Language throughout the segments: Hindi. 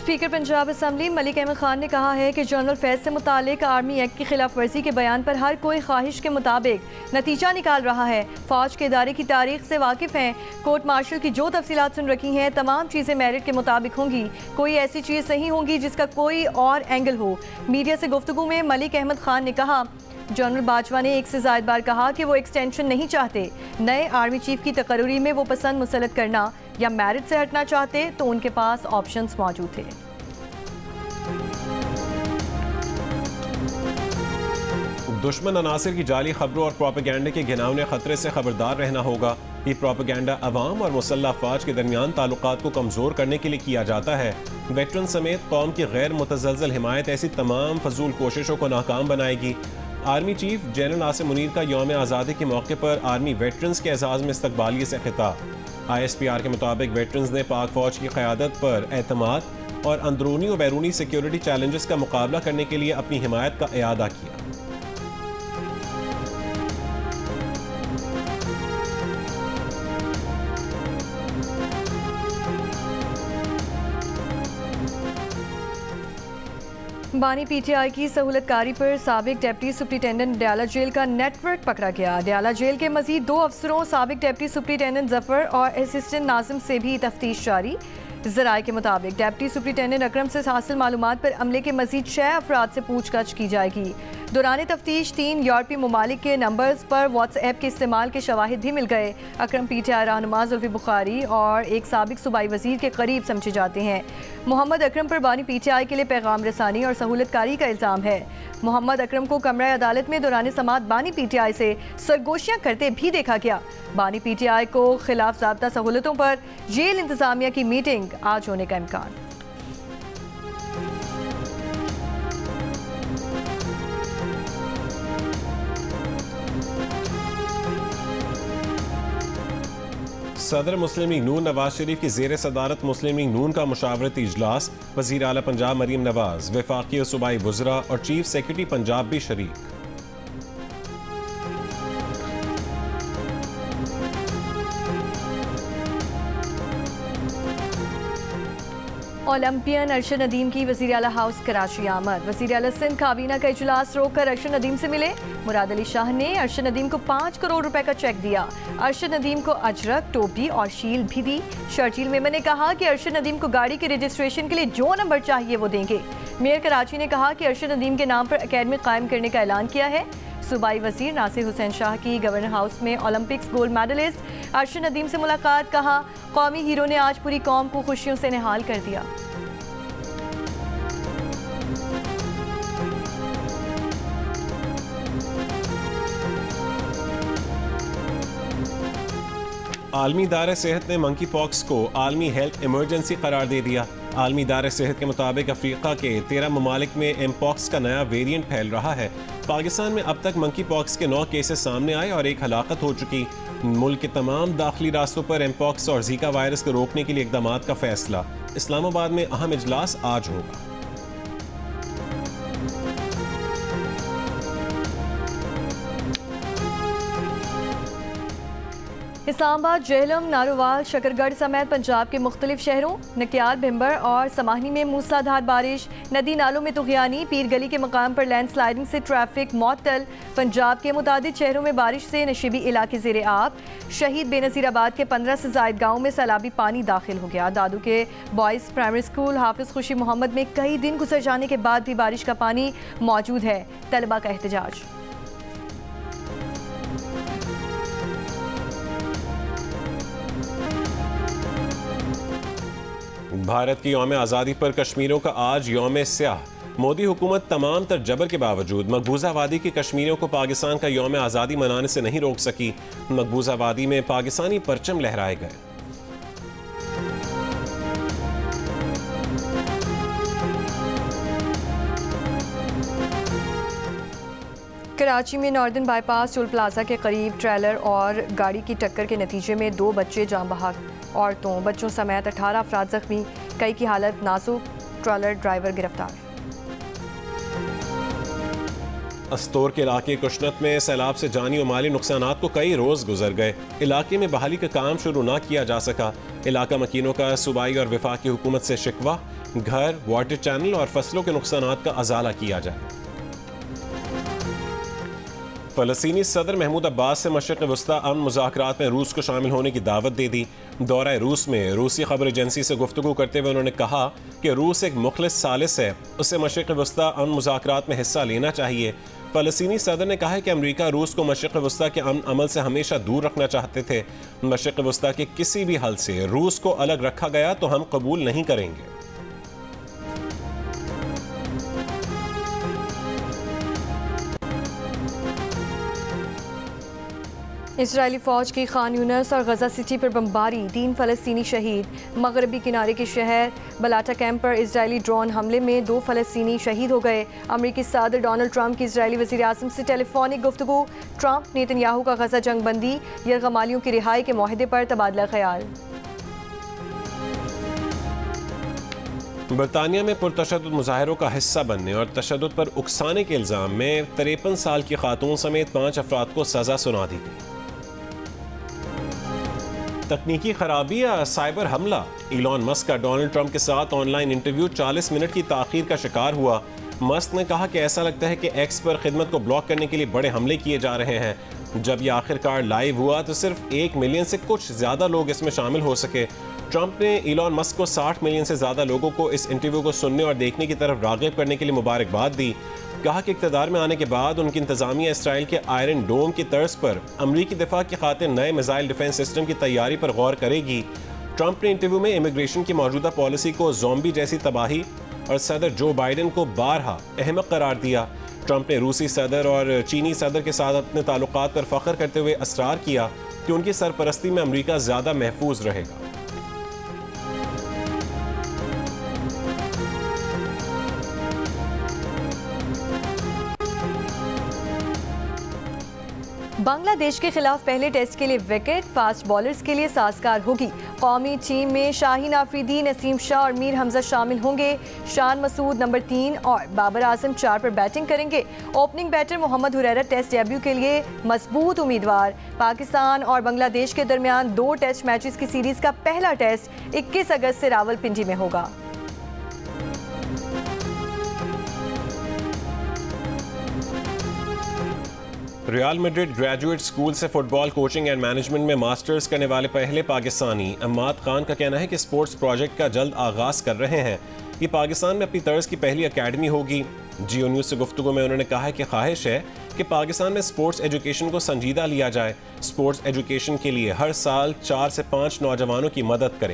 स्पीकर पंजाब असम्बली मलिक अहमद खान ने कहा है कि जनरल फैज़ से मुतालिक आर्मी एक्ट की खिलाफ वर्जी के बयान पर हर कोई ख्वाहिश के मुताबिक नतीजा निकाल रहा है। फौज के इदारे की तारीख से वाकिफ़ हैं। कोर्ट मार्शल की जो तफसीलात सुन रखी हैं तमाम चीज़ें मेरिट के मुताबिक होंगी। कोई ऐसी चीज़ नहीं होंगी जिसका कोई और एंगल हो। मीडिया से गुफ्तगू में मलिक अहमद खान ने कहा, जनरल बाजवा ने एक से ज़ायद बार कहा कि वो एक्सटेंशन नहीं चाहते। नए आर्मी चीफ की तकर्री में वो पसंद मुसलत करना या मैरिट से हटना चाहते तो उनके पास ऑप्शंस मौजूद थे। दुश्मन अनासिर की जाली खबरों और प्रोपेगेंडे के घिनौने खतरे से खबरदार रहना होगा। ये प्रोपेगेंडा अवाम और मुसल्लह अफवाज के दरमियान ताल्लुकात को कमज़ोर करने के लिए किया जाता है। वेटरन समेत कौम की गैर मुतज़लज़ल हिमायत ऐसी तमाम फजूल कोशिशों को नाकाम बनाएगी। Army chief general Asim Munir का यौम आज़ादी के मौके पर आर्मी वेटरन्स के एजाज़ में इस्तकबालिये से खिताब। ISPR के मुताबिक वेटरन्स ने पाक फौज की क़यादत पर एतमाद और अंदरूनी और बैरूनी सिक्योरिटी चैलेंजेस का मुकाबला करने के लिए अपनी हिमायत का इयादा किया। बानी PTI की सहूलतकारी पर साबिक डिप्टी सुप्रिंटेंडेंट डयाला जेल का नेटवर्क पकड़ा गया। डयाला जेल के मजीद 2 अफसरों साबिक डिप्टी सुप्रिंटेंडेंट जफर और असिस्टेंट नाजिम से भी तफ्तीश जारी। ज़राए के मुताबिक डिप्टी सुप्रिंटेंडेंट अकरम से हासिल मालूमात पर अमले के मजीद 6 अफराद से पूछताछ की जाएगी। दौरान तफ्तीश 3 यूरोपीय ममालिक के नंबर्स पर व्हाट्सएप के इस्तेमाल के शवाहिद भी मिल गए। अकरम PTI रहनुमा जुल्फी बुखारी और एक साबिक सूबाई वजीर के करीब समझे जाते हैं। मोहम्मद अकरम पर बानी PTI के लिए पैगाम रसानी और सहूलतकारी का इल्ज़ाम है। मोहम्मद अकरम को कमरा अदालत में दौरान समात बानी PTI से सरगोशियाँ करते भी देखा गया। बानी PTI को खिलाफ ज़ाब्ता सहूलतों पर जेल इंतजामिया की मीटिंग आज होने का इम्कान। सदर मुस्लिम लीग नून नवाज शरीफ की ज़ेर सदारत मुस्लिम लीग नून का मुशावरती इजलास। वज़ीर आला पंजाब मरीम नवाज, वफाकी और सूबाई वज़रा और चीफ सेक्रेटरी पंजाब भी शरीक। ओलंपियन अरशद नदीम की वज़ीर आला हाउस कराची आमद। वज़ीर आला सिंध काबीना का इजलास रोककर अरशद नदीम से मिले। मुराद अली शाह ने अरशद नदीम को 5 करोड़ रुपए का चेक दिया। अरशद नदीम को अजरक, टोपी और शील भी दी। शर्जील मेमन ने कहा कि अरशद नदीम को गाड़ी के रजिस्ट्रेशन के लिए जो नंबर चाहिए वो देंगे। मेयर कराची ने कहा कि अरशद नदीम के नाम पर अकेडमी कायम करने का ऐलान किया है। सूबाई वजीर नासिर हुसैन शाह की गवर्नर हाउस में Olympics gold medallist Arshad Nadeem से मुलाकात। कहा, कौमी हीरो ने आज पूरी कौम को खुशियों से निहाल कर दिया। आलमी इदारे सेहत ने मंकी पॉक्स को आलमी हेल्थ इमरजेंसी करार दे दिया। आलमी इदारे सेहत के मुताबिक अफ्रीका के 13 ममालिक में एमपॉक्स का नया वेरिएंट फैल रहा है। पाकिस्तान में अब तक मंकी पॉक्स के 9 केसेस सामने आए और 1 हलाकत हो चुकी। मुल्क के तमाम दाखिली रास्तों पर एमपॉक्स और जीका वायरस को रोकने के लिए इकदाम का फैसला। इस्लामाबाद में अहम इजलास आज होगा। इस्लामाबाद, जेहलम, नारोवाल, शकरगढ़ समेत पंजाब के मुख्तलिफ शहरों नकियाल, भिम्बर और समाहनी में मूसलाधार बारिश। नदी नालों में तुगयानी, पीर गली के मकाम पर लैंडस्लाइडिंग से ट्रैफिक मअतल। पंजाब के मुतादिद शहरों में बारिश से नशीबी इलाके ज़ेरे आब। शहीद बेनज़ीराबाद के 15 से ज़ायद गाँव में सैलाबी पानी दाखिल हो गया। दादू के बॉयज़ प्राइमरी स्कूल हाफिज़ खुशी मोहम्मद में कई दिन गुजर जाने के बाद भी बारिश का पानी मौजूद है। तलबा का एहतजाज। भारत की यौम आज़ादी पर कश्मीरियों का आज यौम स्याह। मोदी हुकूमत तमाम तर जबर के बावजूद मकबूजा वादी के कश्मीरियों को पाकिस्तान का यौम आज़ादी मनाने से नहीं रोक सकी। मकबूजा वादी में पाकिस्तानी परचम लहराए गए। कराची में नॉर्दर्न बाईपास टोल प्लाजा के करीब ट्रेलर और गाड़ी की टक्कर के नतीजे में 2 बच्चे जान बहक। औरतों बच्चों समेत 18 अफराद जख्मी, कई की हालत नाजुक। ट्रेलर ड्राइवर गिरफ्तार। अस्तोर के इलाके कुशनत में सैलाब से जानी और माली नुकसानात को कई रोज़ गुजर गए। इलाके में बहाली का काम शुरू ना किया जा सका। इलाका मकीनों का सूबाई और वफाकी हुकूमत से शिकवा। घर, वाटर चैनल और फसलों के नुकसानात का अजाला किया जाए। फ़लस्तीनी सदर महमूद अब्बास से मशरिक़ वस्ता अमन मुज़ाकरात में रूस को शामिल होने की दावत दे दी। दौरा रूस में रूसी खबर एजेंसी से गुफ्तगू करते हुए उन्होंने कहा कि रूस एक मुखलिस सालिस है, उससे मशरिक़ वस्ता अमन मुज़ाकरात में हिस्सा लेना चाहिए। फ़लस्तीनी सदर ने कहा है कि अमरीका रूस को मशरिक़ वस्ता के अमन अमल से हमेशा दूर रखना चाहते थे। मशरिक़ वस्ता के किसी भी हल से रूस को अलग रखा गया तो हम कबूल नहीं करेंगे। इजरायली फ़ौज की खान यूनस और गजा सिटी पर बमबारी, 3 फ़लस्तीनी शहीद। मगरबी किनारे के शहर बलाटा कैंप पर इजरायली ड्रोन हमले में 2 फ़लस्तीनी शहीद हो गए। अमरीकी सदर डोनाल्ड ट्रंप की इजरायली वज़ीर आज़म से टेलीफोनिक गुफ्तगू। ट्रंप नेतन्याहू का गजा जंग बंदी यरगमालियों की रिहाई के मुआहदे पर तबादला ख्याल। बरतानिया में पुरतशद्दुद मुजाहिरों का हिस्सा बनने और तशद्दुद पर उकसाने के इल्ज़ाम में 53 साल की खातून समेत 5 अफराद को सज़ा सुना दी गई। तकनीकी खराबी या साइबर हमला, इलॉन मस्क का डोनाल्ड ट्रंप के साथ ऑनलाइन इंटरव्यू 40 मिनट की ताख़ीर का शिकार हुआ। मस्क ने कहा कि ऐसा लगता है कि एक्स पर खिदमत को ब्लॉक करने के लिए बड़े हमले किए जा रहे हैं। जब यह आखिरकार लाइव हुआ तो सिर्फ 1 मिलियन से कुछ ज़्यादा लोग इसमें शामिल हो सके। ट्रंप ने इलॉन मस्क को 60 मिलियन से ज़्यादा लोगों को इस इंटरव्यू को सुनने और देखने की तरफ राग़िब करने के लिए मुबारकबाद दी। कहा कि इक़्तिदार में आने के बाद उनकी इंतज़ामिया इसराइल के आयरन डोम की तर्ज पर अमरीकी दिफा की खातिर नए मिसाइल डिफेंस सिस्टम की तैयारी पर गौर करेगी। ट्रंप ने इंटरव्यू में इमिग्रेशन की मौजूदा पॉलिसी को ज़ॉम्बी जैसी तबाही और सदर जो बाइडन को बारहा अहमक करार दिया। ट्रंप ने रूसी सदर और चीनी सदर के साथ अपने ताल्लुकात पर फ़ख्र करते हुए असरार किया कि उनकी सरपरस्ती में अमरीका ज़्यादा महफूज रहेगा। बांग्लादेश के खिलाफ पहले टेस्ट के लिए विकेट फास्ट बॉलर्स के लिए साजगार होगी। कौमी टीम में शाहीन आफरीदी, नसीम शाह और मीर हमजा शामिल होंगे। शान मसूद नंबर 3 और बाबर आजम 4 पर बैटिंग करेंगे। Opening batter Mohammad Huraira test debut के लिए मजबूत उम्मीदवार। पाकिस्तान और बांग्लादेश के दरमियान 2 टेस्ट मैचेस की सीरीज का पहला टेस्ट 21 अगस्त से रावलपिंडी में होगा। रियल मैड्रिड ग्रेजुएट स्कूल से फुटबॉल कोचिंग एंड मैनेजमेंट में मास्टर्स करने वाले पहले पाकिस्तानी अम्माद खान का कहना है कि स्पोर्ट्स प्रोजेक्ट का जल्द आगाज़ कर रहे हैं। ये पाकिस्तान में अपनी तर्ज की पहली एकेडमी होगी। जियो न्यूज़ से गुफ्तगू में उन्होंने कहा है कि ख्वाहिश है कि पाकिस्तान में स्पोर्ट्स एजुकेशन को संजीदा लिया जाए। स्पोर्ट्स एजुकेशन के लिए हर साल 4 से 5 नौजवानों की मदद करें।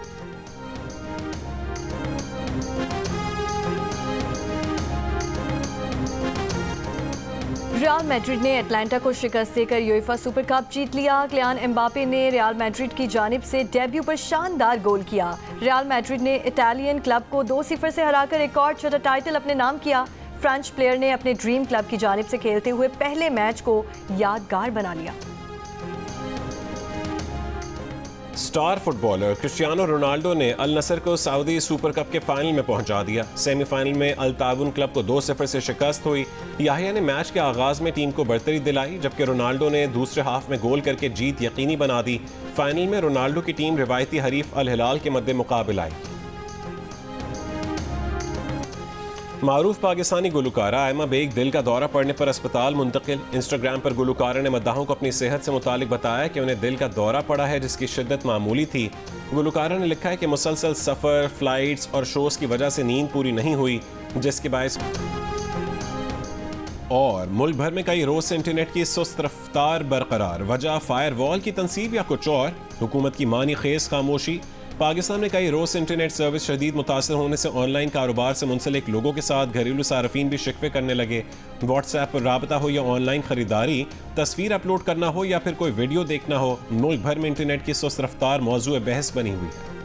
रियल मैड्रिड ने एटलांटा को शिकस्त देकर यूएफा सुपर कप जीत लिया। किलियान एम्बापे ने रियल मैड्रिड की जानिब से डेब्यू पर शानदार गोल किया। रियल मैड्रिड ने इटालियन क्लब को 2-0 से हराकर एक और छोटा टाइटल अपने नाम किया। फ्रेंच प्लेयर ने अपने ड्रीम क्लब की जानिब से खेलते हुए पहले मैच को यादगार बना लिया। स्टार फुटबॉलर क्रिस्टियानो रोनाल्डो ने अल नसर को सऊदी सुपर कप के फाइनल में पहुंचा दिया। सेमीफाइनल में अल ताउन क्लब को 2-0 से शिकस्त हुई। याहिया ने मैच के आगाज में टीम को बढ़तरी दिलाई, जबकि रोनाल्डो ने दूसरे हाफ में गोल करके जीत यकीनी बना दी। फाइनल में रोनाल्डो की टीम रिवायती हरीफ अल हिलाल के मद्दे मुकाबला आई। मारूफ पाकिस्तानी गुलकारा आयमा बेग दिल का दौरा पड़ने पर अस्पताल मुंतकिल। इंस्टाग्राम पर गुलकारा ने मद्दाहों को अपनी सेहत से मुतालिक बताया कि उन्हें दिल का दौरा पड़ा है, जिसकी शिद्दत मामूली थी। गुलकारा ने लिखा है कि मुसलसल सफ़र, फ्लाइट्स और शोज़ की वजह से नींद पूरी नहीं हुई, जिसके बायस और मुल्क भर में कई रोज से इंटरनेट की सुस्त रफ्तार बरकरार। वजह फायर वॉल की तनसीब या कुछ और? हुकूमत की मानी खेज खामोशी। पाकिस्तान में कई रोज इंटरनेट सर्विस शदीद मुतासर होने से ऑनलाइन कारोबार से मुंसलिक लोगों के साथ घरेलू सार्फिन भी शिकवे करने लगे। व्हाट्सएप पर राबता हो या ऑनलाइन खरीदारी, तस्वीर अपलोड करना हो या फिर कोई वीडियो देखना हो, मुल्क भर में इंटरनेट की सुस्त रफ्तार मौजूद बहस बनी हुई है।